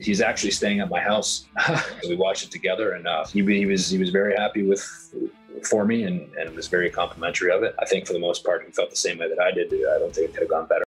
He's actually staying at my house. We watched it together, and he was very happy for me and was very complimentary of it. I think for the most part, he felt the same way that I did. I don't think it could have gone better.